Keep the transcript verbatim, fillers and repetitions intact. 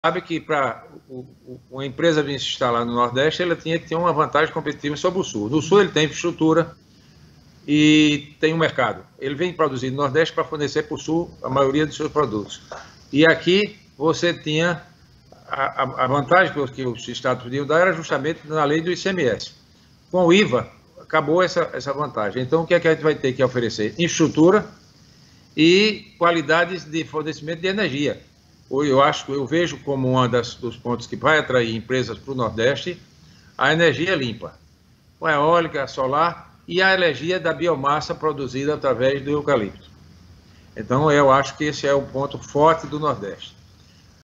sabe que para uma empresa vir se instalar no Nordeste, ela tinha que ter uma vantagem competitiva sobre o Sul. No Sul ele tem infraestrutura e tem um mercado. Ele vem produzir no Nordeste para fornecer para o Sul a maioria dos seus produtos. E aqui você tinha a, a vantagem que os estados podiam dar era justamente na lei do I C M S. Com o I V A, acabou essa, essa vantagem. Então, o que é que a gente vai ter que oferecer? Infraestrutura e qualidades de fornecimento de energia. Eu acho, eu vejo como um dos pontos que vai atrair empresas para o Nordeste a energia limpa, com a eólica, a solar e a energia da biomassa produzida através do eucalipto. Então, eu acho que esse é o ponto forte do Nordeste.